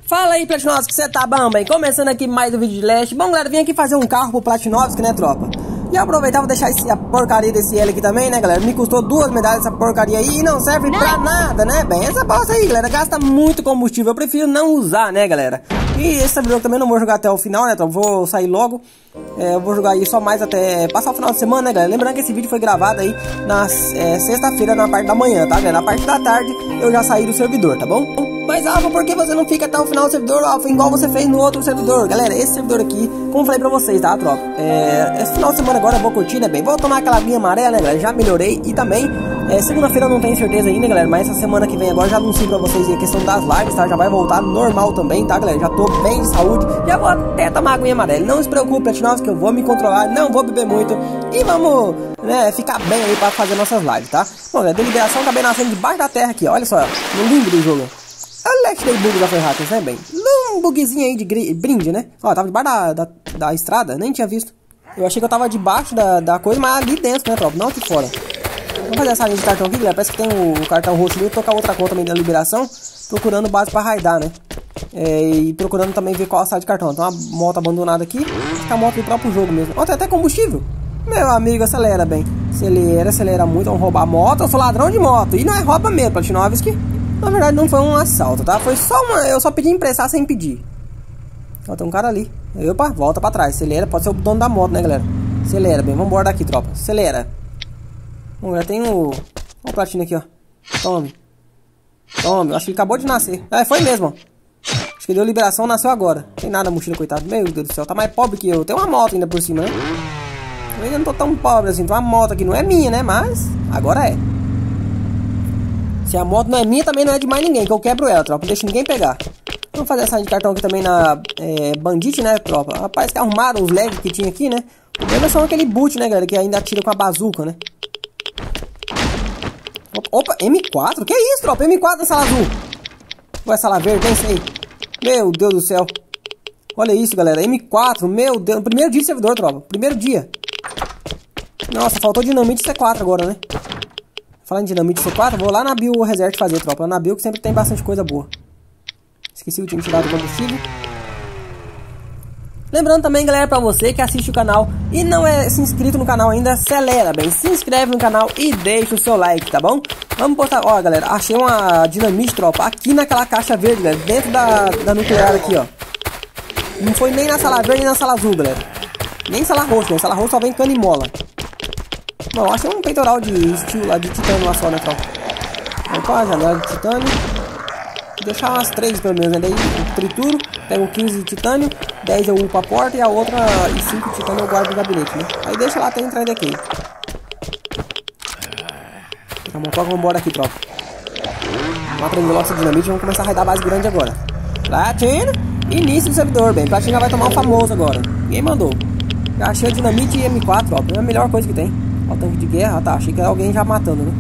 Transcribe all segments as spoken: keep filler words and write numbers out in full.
Fala aí, Platinovski, que você tá bom, bem? Começando aqui mais um vídeo de Leste. Bom, galera, vim aqui fazer um carro pro Platinovski, né, tropa? E aproveitar, vou deixar esse, a porcaria desse L aqui também, né, galera? Me custou duas medalhas essa porcaria aí e não serve não. pra nada, né, bem? Essa bosta aí, galera, gasta muito combustível. Eu prefiro não usar, né, galera? E esse servidor também não vou jogar até o final, né, tropa? Vou sair logo. É, eu vou jogar aí só mais até passar o final de semana, né, galera? Lembrando que esse vídeo foi gravado aí na é, sexta-feira, na parte da manhã, tá, galera? Na parte da tarde eu já saí do servidor, tá bom? Mas, Alfa, por que você não fica até o final do servidor, Alfa, igual você fez no outro servidor? Galera, esse servidor aqui, como eu falei pra vocês, tá, tropa? É, esse final de semana agora eu vou curtir, né, bem? Vou tomar aquela linha amarela, né, galera? Já melhorei. E também, é, segunda-feira eu não tenho certeza ainda, galera, mas essa semana que vem agora já anuncio pra vocês a questão das lives, tá? Já vai voltar normal também, tá, galera? Já tô bem de saúde, já vou até tomar a aguinha amarela. Não se preocupe, Platinovski, que eu vou me controlar, não vou beber muito e vamos, né, ficar bem aí pra fazer nossas lives, tá? Bom, galera, deliberação acabei nascendo debaixo da terra aqui, ó, olha só, no limbo do jogo. A Leste Day Bug da Ferratas, né, bem? Um bugzinho aí de brinde, né? Ó, tava debaixo da, da, da estrada, nem tinha visto. Eu achei que eu tava debaixo da, da coisa, mas ali dentro, né, tropa? Não aqui fora. Vamos fazer essa linha de cartão aqui, galera. Parece que tem o, o cartão roxo ali. Eu vou tocar outra conta também da liberação, procurando base pra raidar, né? É, e procurando também ver qual a sala de cartão. Tem uma moto abandonada aqui. Acho que é a moto do próprio jogo mesmo. Ó, tem até combustível. Meu amigo, acelera, bem. Acelera, acelera muito. Vamos roubar a moto. Eu sou ladrão de moto. E não é rouba mesmo, Platinovski. Na verdade não foi um assalto, tá? Foi só uma... Eu só pedi emprestar sem pedir. Ó, tem um cara ali. Opa, volta pra trás. Acelera, pode ser o dono da moto, né, galera? Acelera, bem. Vamos embora daqui, tropa. Acelera. Bom, já tem o... Ó o platina aqui, ó. Tome. Tome. Acho que ele acabou de nascer. É, foi mesmo, ó. Acho que deu liberação, nasceu agora. Não tem nada, mochila, coitado. Meu Deus do céu, tá mais pobre que eu. Tem uma moto ainda por cima, né? Eu ainda não tô tão pobre assim. Tem uma moto aqui, não é minha, né? Mas agora é. Se a moto não é minha, também não é de mais ninguém, que eu quebro ela, tropa. Não deixo ninguém pegar. Vamos fazer essa de cartão aqui também na é, Bandit, né, tropa? Parece que arrumaram os lags que tinha aqui, né? O problema é só aquele boot, né, galera, que ainda atira com a bazuca, né? Opa, M quatro? Que isso, tropa? M quatro na sala azul. Ou é sala verde? Nem sei. Meu Deus do céu. Olha isso, galera. M quatro, meu Deus. Primeiro dia de servidor, tropa. Primeiro dia. Nossa, faltou dinamite C quatro agora, né? Falando em dinamite C quatro, vou lá na Bio Resert fazer, tropa. Na Bio que sempre tem bastante coisa boa. Esqueci de tirar do combustível. Lembrando também, galera, pra você que assiste o canal e não é se inscrito no canal ainda, acelera, bem. Se inscreve no canal e deixa o seu like, tá bom? Vamos postar, ó, galera, achei uma dinamite, tropa, aqui naquela caixa verde, galera, dentro da, da nuclear aqui, ó. Não foi nem na sala verde nem na sala azul, galera. Nem sala roxa, né? Sala roxa só vem cano e mola. Bom, acho que é um peitoral de estilo lá de titânio lá só, né, tropa? Opa, janela de titânio. Vou deixar umas três pelo menos, né? Daí eu trituro, pego quinze de titânio, dez eu upo a porta e a outra e cinco de titânio eu guardo no gabinete, né? Aí deixa lá até entrar daqui. Tá bom, vamos embora aqui, tropa. Vamos aprender logo essa dinamite e vamos começar a raidar a base grande agora. Platina, início do servidor, bem. Platina vai tomar o famoso agora. Ninguém mandou. Já achei a dinamite e M quatro, tropa. É a melhor coisa que tem. Ó, o tanque de guerra, tá, achei que era alguém já matando, né?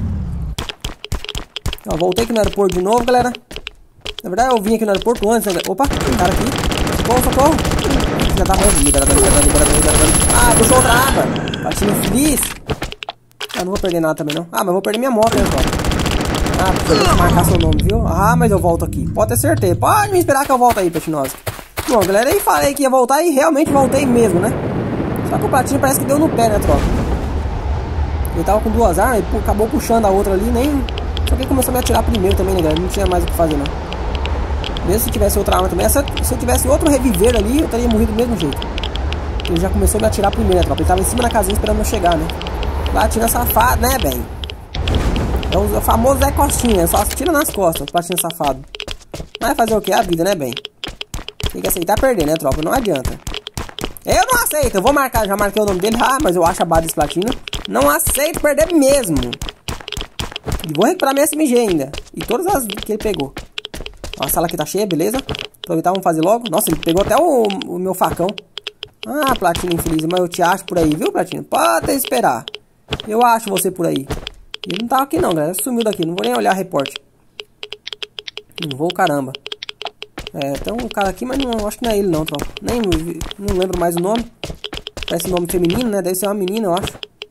Ó, voltei aqui no aeroporto de novo, galera. Na verdade eu vim aqui no aeroporto antes, né? Opa, tem cara aqui. Socorro, socorro. Já tá morrendo, libera dano, libera dano, libera dano, libera dano. Ah, puxou outra arma. Platina feliz. Ah, não vou perder nada também, não. Ah, mas vou perder minha moto, né, tropa? Ah, precisa marcar seu nome, viu? Ah, mas eu volto aqui. Pode ter certeza. Pode me esperar que eu volto aí, Platinovski. Bom, galera, aí falei que ia voltar e realmente voltei mesmo, né? Só que o platina parece que deu no pé, né, tropa? Ele tava com duas armas e acabou puxando a outra ali, nem... Só que ele começou a me atirar primeiro também, né, galera? Não tinha mais o que fazer, não. Mesmo se tivesse outra arma também. Essa, se eu tivesse outro reviver ali, eu teria morrido do mesmo jeito. Ele já começou a me atirar primeiro, né, tropa? Ele tava em cima da casinha esperando eu chegar, né? Platina safado, né, bem? É o famoso Zé Costinha, só tira nas costas, platina safado. Mas fazer o que? É a vida, né, bem? Tem que aceitar perder, né, tropa? Não adianta. Eu não aceito, eu vou marcar, já marquei o nome dele. Ah, mas eu acho a base desse platina. Não aceito perder mesmo. E vou recuperar minha S M G ainda. E todas as que ele pegou. Ó, a sala aqui tá cheia, beleza? Aproveitar, vamos fazer logo. Nossa, ele pegou até o, o meu facão. Ah, platina infeliz, mas eu te acho por aí, viu, platina? Pode esperar. Eu acho você por aí. Ele não tá aqui não, galera. Sumiu daqui, não vou nem olhar reporte. Não vou, caramba. É, tem um cara aqui, mas não, acho que não é ele não, tropa. Nem não lembro mais o nome. Parece nome feminino, né? Deve ser uma menina, eu acho.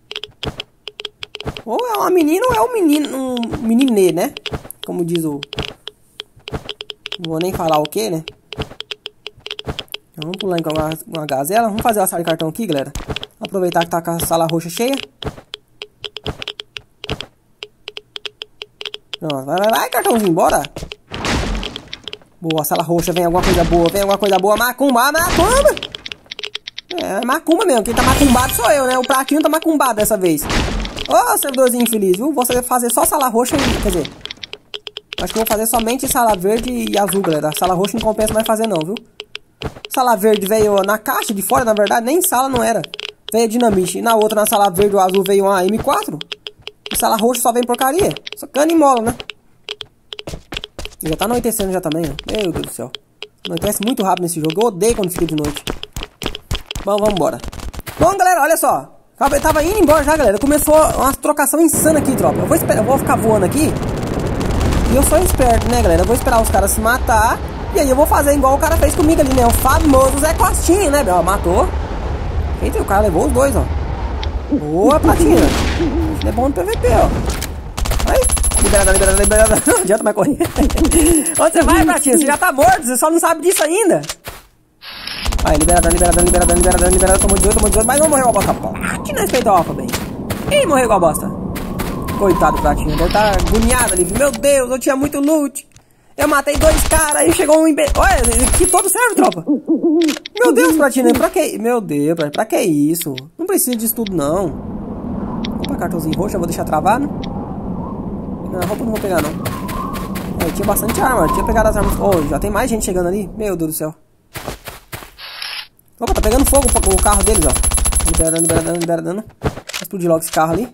Ou é uma menina ou é um menino, um meninê, né? Como diz o... Não vou nem falar o que, né? Vamos pular com uma, uma gazela. Vamos fazer a sala de cartão aqui, galera. Aproveitar que tá com a sala roxa cheia. Pronto, vai, vai, vai, cartãozinho, bora. Boa, sala roxa, vem alguma coisa boa, vem alguma coisa boa. Macumba, macumba. É, macumba mesmo, quem tá macumbado sou eu, né? O pratinho tá macumbado dessa vez. Ô, oh, servidorzinho infeliz, viu? Vou fazer só sala roxa e, quer dizer... Acho que vou fazer somente sala verde e azul, galera. A sala roxa não compensa mais fazer não, viu? Sala verde veio na caixa de fora, na verdade, nem sala não era. Veio dinamite. E na outra, na sala verde ou azul, veio uma M quatro. E sala roxa só vem porcaria. Só cana e mola, né? E já tá anoitecendo já também, ó. Meu Deus do céu. Anoitece muito rápido nesse jogo. Eu odeio quando fica de noite. Bom, vamos embora. Bom, galera, olha só. Eu tava indo embora já, galera. Começou uma trocação insana aqui, tropa. Eu vou, esperar, eu vou ficar voando aqui. E eu sou esperto, né, galera? Eu vou esperar os caras se matar. E aí eu vou fazer igual o cara fez comigo ali, né? O famoso Zé Costinha, né? Ó, matou. Eita, o cara levou os dois, ó. Boa, Platina. Isso é bom no P V P, ó. Vai. Liberada, liberada, liberada. Não adianta mais correr. Onde você vai, Platina? Você já tá morto. Você só não sabe disso ainda. Vai, liberada, liberada, liberada, liberada, liberada. Tomou dezoito, tomou dezoito. Mas não morreu igual a bosta. Platina respeitou a alfa, bem. Quem morreu igual a bosta? Coitado do Platina. Deve estar agoniado ali. Meu Deus, eu tinha muito loot. Eu matei dois caras, aí chegou um imbecil. Olha, que todo serve, tropa. Meu Deus, Platina, pra que... Meu Deus, pra que isso? Não precisa disso tudo, não. Opa, cartãozinho roxo, eu vou deixar travado. Não, a roupa eu não vou pegar, não. É, tinha bastante arma, tinha pegado as armas. Oh, já tem mais gente chegando ali. Meu Deus do céu. Opa, tá pegando fogo o carro deles, ó. Liberando, liberando, liberando. Vou explodir logo esse carro ali.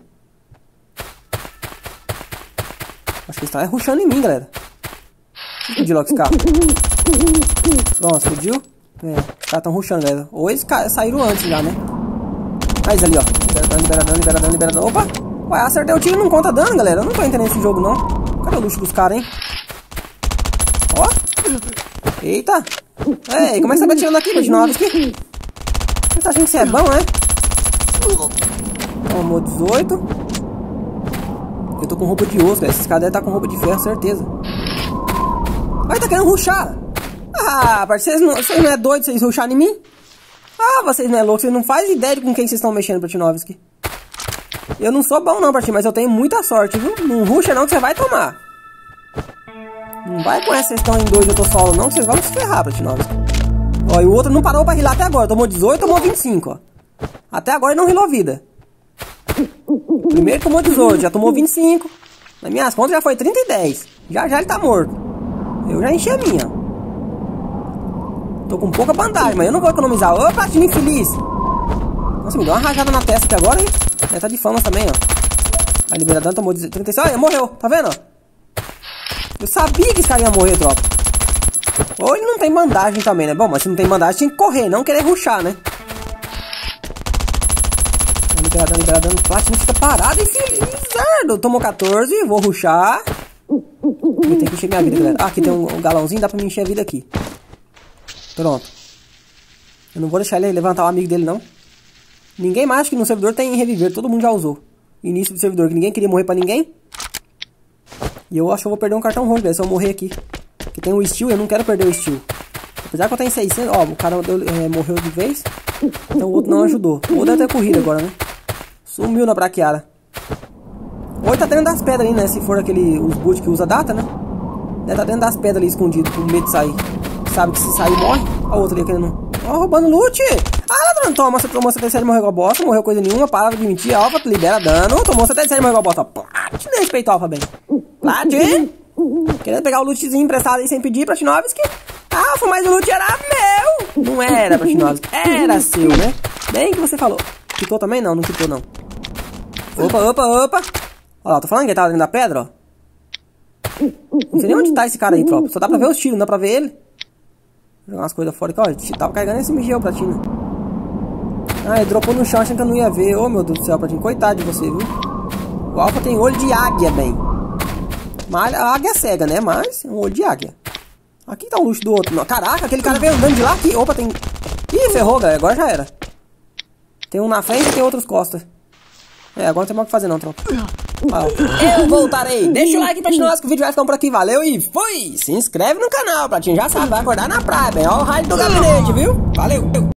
Acho que eles estão rushando em mim, galera. Explodiu logo esse carro. Pronto, explodiu. É, os caras estão rushando, galera. Ou eles saíram antes já, né? Mas ali, ó. Liberadão, liberadão, liberadão, liberadão. Opa! Ué, acertei o tiro e não conta dano, galera. Eu não tô entendendo esse jogo, não. Cadê o luxo dos caras, hein? Ó. Eita. Ei, como é que você tá atirando aqui, Bad Novos? Você tá achando que você é bom, né? Tomou dezoito. Eu tô com roupa de osso, galera. Esses caras devem estar com roupa de ferro, certeza. Vai, tá querendo rushar. Ah, parceiro, vocês não, vocês não é doido vocês rusharem em mim? Ah, vocês não é louco, vocês não fazem ideia de com quem vocês estão mexendo, Platinovski. Eu não sou bom não, Platinho, mas eu tenho muita sorte, viu? Não rusha não que você vai tomar. Não vai com essa, vocês estão em dois, eu tô solo não, que vocês vão se ferrar, Platinovski. Ó, e o outro não parou pra rilar até agora, tomou dezoito, tomou vinte e cinco, ó. Até agora ele não rilou vida. Primeiro tomou dezoito, já tomou vinte e cinco. Nas minhas contas já foi trinta e dez. Já já ele tá morto. Eu já enchi a minha. Tô com pouca bandagem, mas eu não vou economizar. Ô, Platinho infeliz. Nossa, me deu uma rajada na testa aqui agora, hein? Ele tá de fama também, ó. A liberadão tomou trinta e seis. Olha, morreu. Tá vendo, ó? Eu sabia que esse cara ia morrer, tropa. Ou ele não tem bandagem também, né? Bom, mas se não tem bandagem, tem que correr, não querer rushar, né? Liberadão, liberadão. Platinum fica parado, infeliz. Tomou quatorze, vou rushar. Eu tenho que encher minha vida, galera. Ah, aqui tem um, um galãozinho, dá pra me encher a vida aqui. Pronto. Eu não vou deixar ele levantar o amigo dele, não. Ninguém mais que no servidor tem reviver, todo mundo já usou. Início do servidor, que ninguém queria morrer pra ninguém. E eu acho que eu vou perder um cartão roxo, galera, se eu morrer aqui. Porque tem o steel, eu não quero perder o steel. Apesar que eu tenho seiscentos, ó, o cara deu, é, morreu de vez. Então o outro não ajudou. O outro deve ter corrido agora, né? Sumiu na braquiara. Ou ele tá dentro das pedras ali, né? Se for aquele, os boot que usa data, né? Deve tá dentro das pedras ali, escondido, com medo de sair. Sabe que se sair, morre. Olha o outro ali querendo... Ó, roubando loot. Ah, ladrão, toma, você tomou setenta e sete, morreu igual bosta. Morreu coisa nenhuma, para de mentir. Alfa, libera dano. Tomou setenta e sete, morreu igual bosta. Platinum, respeita o Alfa bem. Platinum. Querendo pegar o lootzinho emprestado aí sem pedir, Platinovski. Alfa, mas o loot era meu. Não era, Platinovski. Era seu, né? Bem que você falou. Quitou também? Não, não quitou, não. Opa, opa, opa. Olha lá, tô falando que ele tava dentro da pedra, ó. Não sei nem onde tá esse cara aí, tropa. Só dá pra ver os tiros, não dá pra ver ele. Vou jogar umas coisas fora aqui, ó. Tava carregando esse migeu, Platina. Ah, ele dropou no chão achando que eu não ia ver. Ô, oh, meu Deus do céu, Platina. Coitado de você, viu? O Alfa tem olho de águia, bem. Mas a águia é cega, né? Mas é um olho de águia. Aqui tá o luxo do outro. Caraca, aquele cara veio andando de lá aqui. Opa, tem... Ih, ferrou, galera. Agora já era. Tem um na frente e tem outros costas. É, agora não tem mais o que fazer não, tropa. Ó, eu voltarei. Deixa o like, Platinosos, que o vídeo vai ficando por aqui. Valeu e fui! Se inscreve no canal, Platinho. Já sabe, vai acordar na praia, bem. Ó o raio do gabinete, viu? Valeu!